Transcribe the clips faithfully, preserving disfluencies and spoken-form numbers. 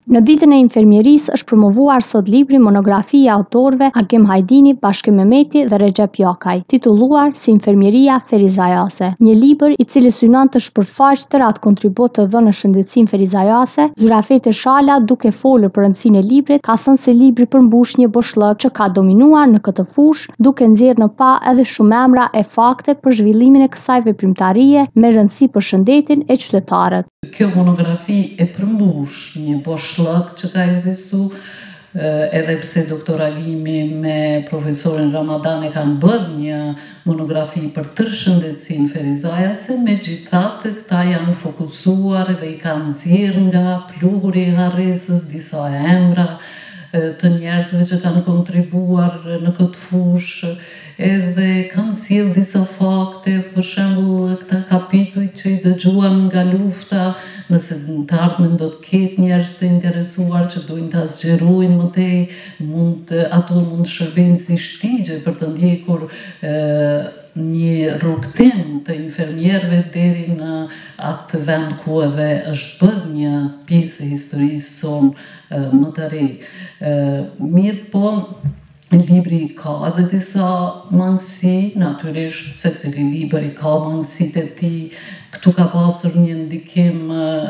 Në ditën e infermierisë është promovuar sot libri monografi i autorëve Hakem Hajdini, Bashkim Mehmeti dhe Recep Jakaj, titulluar Si infermieria ferizajase. Një libër i cili synon të shpërfaqë të ratë kontribut të dhënë në shëndetësinë ferizajase. Zyrafete Shala, duke folur për rëndësinë e librit, ka thënë se libri përmbush një boshllëk që ka dominuar në këtë fushë, duke nxjerrë në pa edhe shumë emra e fakte për zhvillimin e kësaj veprimtarie me rëndësi për shëndetin e qytetarët. Kjo monografi e përmbush një boshllëk që ka ekzistu, edhe pse doktor Alimi me profesorin Ramadan e kanë bërë një monografi për tërë shëndetësinë ferizajase, megjithatë këta janë fokusuar dhe i kanë nxjerrë nga pluhuri i harresës disa emra të njerëzve që kanë kontribuar në këtë fushë, edhe kanë sjellë disa fakte, për shembull këta kapituj që i dëgjuam nga lufta, nëse në të ardhmen do të ketë njerëz të interesuar që duhin ta zgjerojnë më tej, mund ato mund të shërbejnë si shtigje për të ndjekur e, një rrugtim të infermierëve deri në atë vend ku edhe është bërë një pjesë e historisë sonë më të re. Mirë po, libri ka edhe disa mangësi, natyrisht se cili libër i ka mangësitë e tij. Këtu ka pasur një ndikim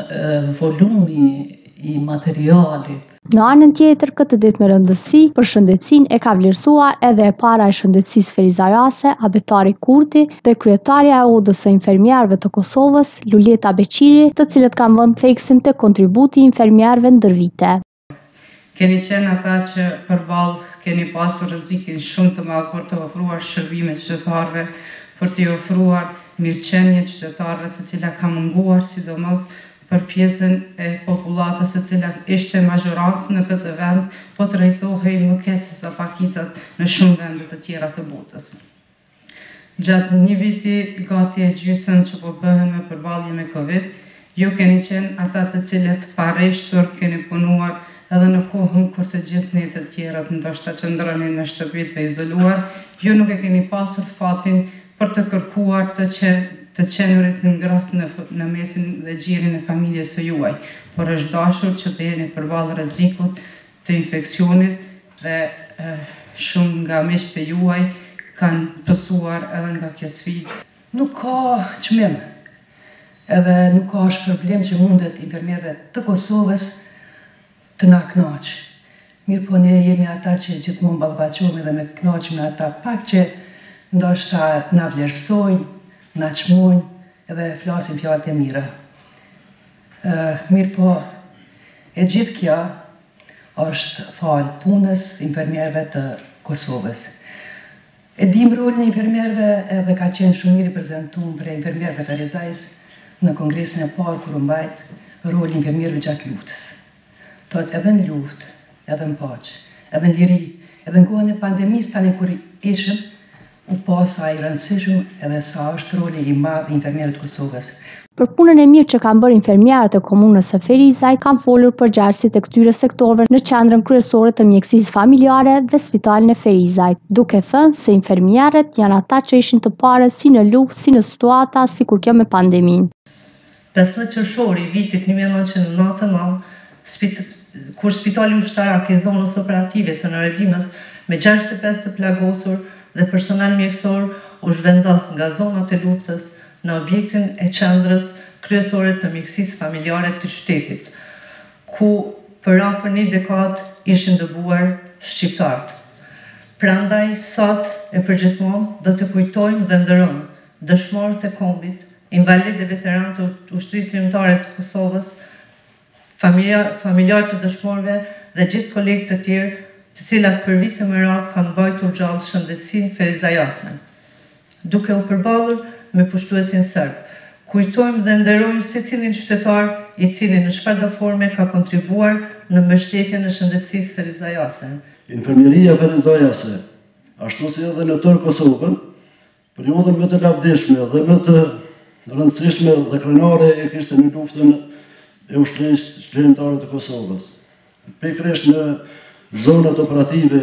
volumi i materialit. Në anën tjetër, këtë ditë me rëndësi për shëndetësinë e ka vlerësuar edhe e para e shëndetësisë ferizajase, Abetari Kurti, dhe kryetaria e Odës së Infermierëve të Kosovës, Luljeta Beqiri, të cilët kanë vënë theksin te kontributi i infermierëve ndër vite. Keni qenë ata që përballë keni pasur rrezikin shumë të madh për të ofruar shërbime qytetarëve, për t'i ofruar mirëqenie qytetarëve të cilat ka munguar, sidomos për pjesën e popullatës e cila ishte mazhorancë në këtë vend, po të rrejtohej më keq se sa pakicat në shumë vende të tjera të botës. Gjatë një viti gati e gjysmë që po bëhen me përballje me Covid, ju keni qenë ata të cilët pareshtur keni punuar edhe në kohën kur të gjithë ne të tjerat ndoshta qëndronin në shtëpi të izoluar, ju nuk e keni pasur fatin për të kërkuar të që të qenurit në ngratë në, në mesin dhe gjirin e familjes së juaj, por është dashur që të jeni përballë rrezikut të infeksionit dhe e, shumë nga miqtë e juaj kanë pësuar edhe nga kjo sfidë. Nuk ka çmim, edhe nuk ka shpërblim që mundet infermierëve të Kosovës të na kënaqë. Mirë po ne jemi ata që gjithmonë ballafaqohemi dhe me kënaqemi me ata pak që ndoshta na vlerësojnë, na çmojnë edhe flasin fjalët e mira. Uh, mirë po, e gjithë kjo është fal punës infermierëve të Kosovës. E dim rolin e infermierëve edhe ka qenë shumë mirë i prezantuar për infermierëve ferizajës në kongresin e parë kur u mbajt roli i infermierëve gjatë luftës. Thot edhe në luftë, edhe në paqë, edhe në liri, edhe në kohën e pandemisë tani kur ishëm, u pa sa i rëndësishëm edhe sa është roli i madh i infermierëve të Kosovës. Për punën e mirë që kanë bërë infermierët e komunës së Ferizaj, kanë folur për ngjarësit e këtyre sektorëve në qendrën kryesore të mjekësisë familjare dhe spitalin e Ferizajt, duke thënë se infermierët janë ata që ishin të parët si në luftë, si në situata sikur kjo me pandeminë. pesë qershori i vitit një mijë e nëntëqind e nëntëdhjetë e nëntë, kur spitali ushtarak i zonës operative të Nëredimës me gjashtëdhjetë e pesë të plagosur dhe personal mjekësor u zhvendos nga zonat e luftës në objektin e qendrës kryesore të mjekësisë familjare të qytetit, ku për afër një dekadë ishin dëbuar shqiptarët. Prandaj sot e përgjithmonë do të kujtojmë dhe nderojmë dëshmorët e kombit, invalidë dhe veteranë të ushtrisë ligjore të Kosovës, familjarë të dëshmorëve dhe gjithë kolegët të tjerë të cilat për vite me radhë kanë mbajtur gjallë shëndetësinë ferizajase. Duke u përballur me pushtuesin serb, kujtojmë dhe nderojmë secilin qytetar i cili në çfarëdo forme ka kontribuar në mbështetjen e shëndetësisë ferizajase. Infermieria ferizajase, ashtu si edhe në tërë Kosovën, periudhën më të lavdishme dhe më të rëndësishme dhe krenare e kishte në luftën e ushtrisë shëndetare të Kosovës. Pikërisht në zonat operative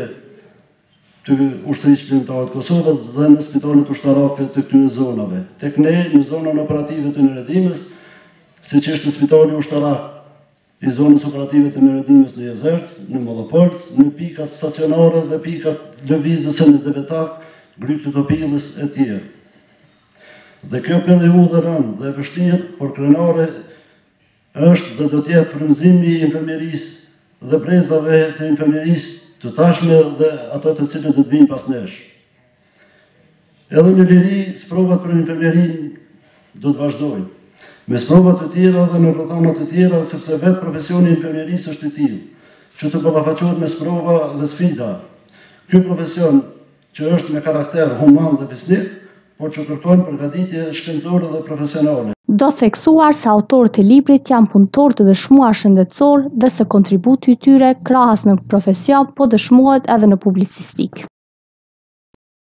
të ushtrisë shëndetare të Kosovës dhe në spitalet ushtarake të këtyre zonave. Tek ne në zonën operative të Nëredimës, siç është spitali ushtarak i zonës operative të Merendimës në Jezerc, në Mollopolc, në pikat stacionare dhe pikat lëvizëse në Devetak, Gryk të Topillës e tjerë. Dhe kjo periudhë rënd dhe e vështirë, por krenare është dhe do t'jetë frymëzimi i infermierisë dhe brezave të infermierisë të tashme dhe ato të cilët do të vinë pas nesh. Edhe në liri, sprovat për infermierin do të vazhdojnë. Me sprovat të tjera dhe në rrethana të tjera, sepse vetë profesioni i infermierisë është i tillë, që të ballafaqohet me sprova dhe sfida. Ky profesion që është me karakter human dhe fisnik, por që kërkon përgatitje shkencore dhe profesionale. Do theksuar se autorët e librit janë punëtorë të dëshmuar shëndetësor dhe se kontributi i tyre krahas në profesion po dëshmohet edhe në publicistik.